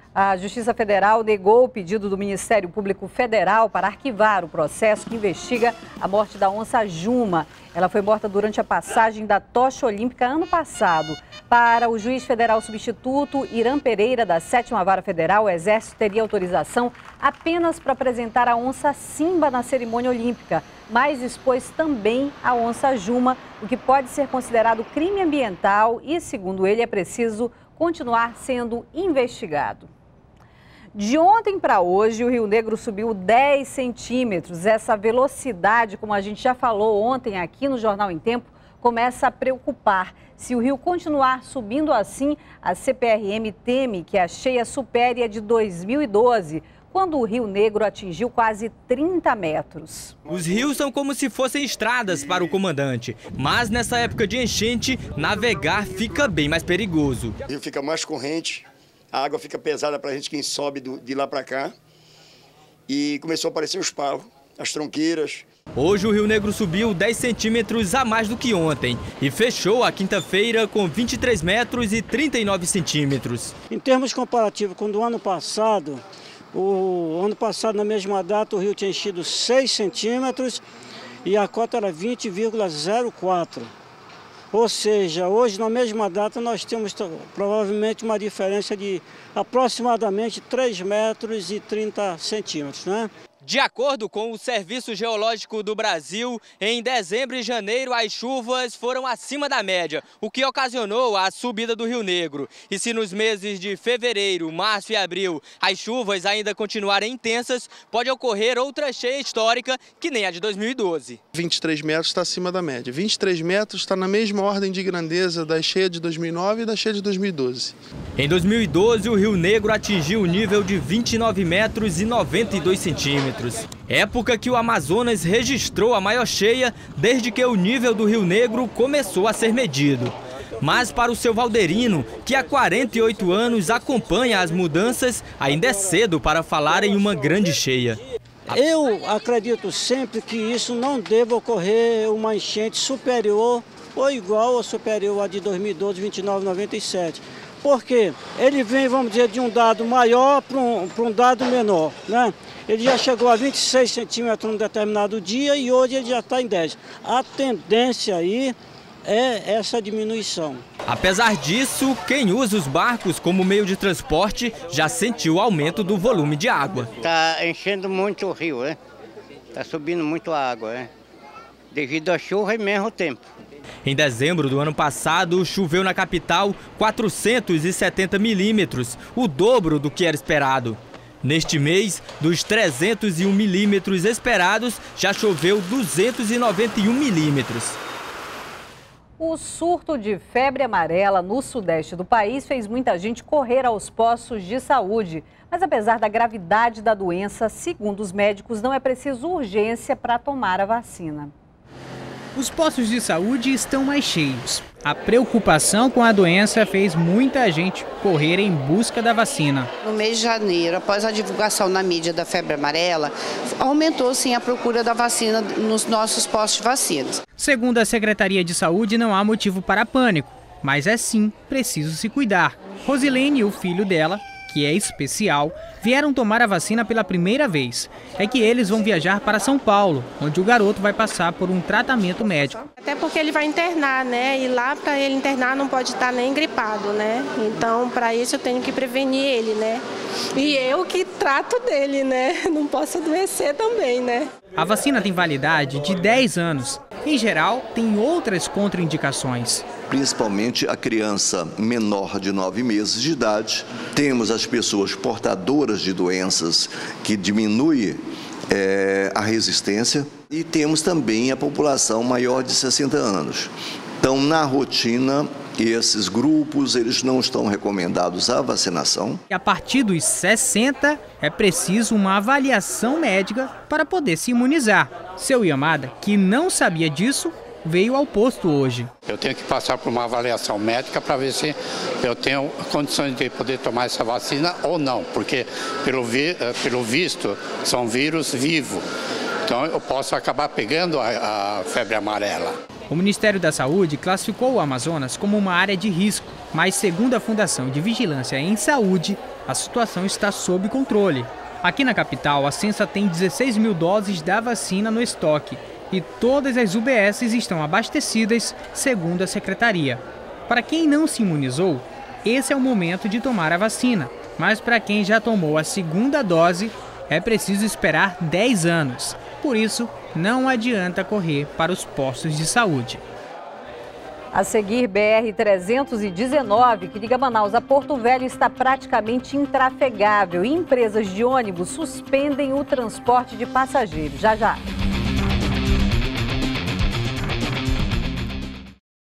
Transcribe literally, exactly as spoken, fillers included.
A Justiça Federal negou o pedido do Ministério Público Federal para arquivar o processo que investiga a morte da onça Juma. Ela foi morta durante a passagem da tocha olímpica ano passado. Para o juiz federal substituto Irã Pereira, da sétima Vara Federal, o Exército teria autorização apenas para apresentar a onça Simba na cerimônia olímpica, mas expôs também a onça Juma, o que pode ser considerado crime ambiental e, segundo ele, é preciso continuar sendo investigado. De ontem para hoje, o Rio Negro subiu dez centímetros. Essa velocidade, como a gente já falou ontem aqui no Jornal em Tempo, começa a preocupar. Se o rio continuar subindo assim, a C P R M teme que a cheia supere a de dois mil e doze, quando o Rio Negro atingiu quase trinta metros. Os rios são como se fossem estradas para o comandante, mas nessa época de enchente, navegar fica bem mais perigoso. O rio fica mais corrente, a água fica pesada para a gente quem sobe do, de lá para cá, e começou a aparecer os paus, as tronqueiras. Hoje o Rio Negro subiu dez centímetros a mais do que ontem e fechou a quinta-feira com vinte e três metros e trinta e nove centímetros. Em termos comparativos com o do ano passado, o ano passado na mesma data o rio tinha enchido seis centímetros e a cota era vinte vírgula zero quatro. Ou seja, hoje na mesma data nós temos provavelmente uma diferença de aproximadamente três metros e trinta centímetros, né? De acordo com o Serviço Geológico do Brasil, em dezembro e janeiro as chuvas foram acima da média, o que ocasionou a subida do Rio Negro. E se nos meses de fevereiro, março e abril as chuvas ainda continuarem intensas, pode ocorrer outra cheia histórica que nem a de dois mil e doze. vinte e três metros está acima da média. vinte e três metros está na mesma ordem de grandeza da cheia de dois mil e nove e da cheia de dois mil e doze. Em dois mil e doze, o Rio Negro atingiu o nível de vinte e nove metros e noventa e dois centímetros. Época que o Amazonas registrou a maior cheia desde que o nível do Rio Negro começou a ser medido. Mas para o seu Valderino, que há quarenta e oito anos acompanha as mudanças, ainda é cedo para falar em uma grande cheia. Eu acredito sempre que isso não deva ocorrer uma enchente superior ou igual ou superior à de dois mil e doze, vinte e nove, noventa e sete. Porque ele vem, vamos dizer, de um dado maior para um, para um dado menor, né? Ele já chegou a vinte e seis centímetros num determinado dia e hoje ele já está em dez. A tendência aí é essa diminuição. Apesar disso, quem usa os barcos como meio de transporte já sentiu o aumento do volume de água. Está enchendo muito o rio, né? Está subindo muito a água, né? Devido à chuva e mesmo tempo. Em dezembro do ano passado, choveu na capital quatrocentos e setenta milímetros, o dobro do que era esperado. Neste mês, dos trezentos e um milímetros esperados, já choveu duzentos e noventa e um milímetros. O surto de febre amarela no sudeste do país fez muita gente correr aos postos de saúde. Mas apesar da gravidade da doença, segundo os médicos, não é preciso urgência para tomar a vacina. Os postos de saúde estão mais cheios. A preocupação com a doença fez muita gente correr em busca da vacina. No mês de janeiro, após a divulgação na mídia da febre amarela, aumentou sim a procura da vacina nos nossos postos de vacinas. Segundo a Secretaria de Saúde, não há motivo para pânico, mas é sim preciso se cuidar. Rosilene e o filho dela, que é especial, vieram tomar a vacina pela primeira vez. É que eles vão viajar para São Paulo, onde o garoto vai passar por um tratamento médico. Até porque ele vai internar, né? E lá para ele internar não pode estar nem gripado, né? Então, para isso eu tenho que prevenir ele, né? E eu que trato dele, né? Não posso adoecer também, né? A vacina tem validade de dez anos. Em geral, tem outras contraindicações. Principalmente a criança menor de nove meses de idade. Temos as pessoas portadoras de doenças que diminuem é, a resistência. E temos também a população maior de sessenta anos. Então, na rotina, esses grupos eles não estão recomendados à vacinação. E a partir dos sessenta, é preciso uma avaliação médica para poder se imunizar. Seu Yamada, que não sabia disso, veio ao posto hoje. Eu tenho que passar por uma avaliação médica para ver se eu tenho condições de poder tomar essa vacina ou não, porque pelo, vi, pelo visto são vírus vivos, então eu posso acabar pegando a, a febre amarela. O Ministério da Saúde classificou o Amazonas como uma área de risco, mas segundo a Fundação de Vigilância em Saúde, a situação está sob controle. Aqui na capital, a Censa tem dezesseis mil doses da vacina no estoque e todas as U B Ss estão abastecidas, segundo a secretaria. Para quem não se imunizou, esse é o momento de tomar a vacina. Mas para quem já tomou a segunda dose, é preciso esperar dez anos. Por isso, não adianta correr para os postos de saúde. A seguir, B R trezentos e dezenove, que liga Manaus a Porto Velho, está praticamente intrafegável e empresas de ônibus suspendem o transporte de passageiros. Já, já.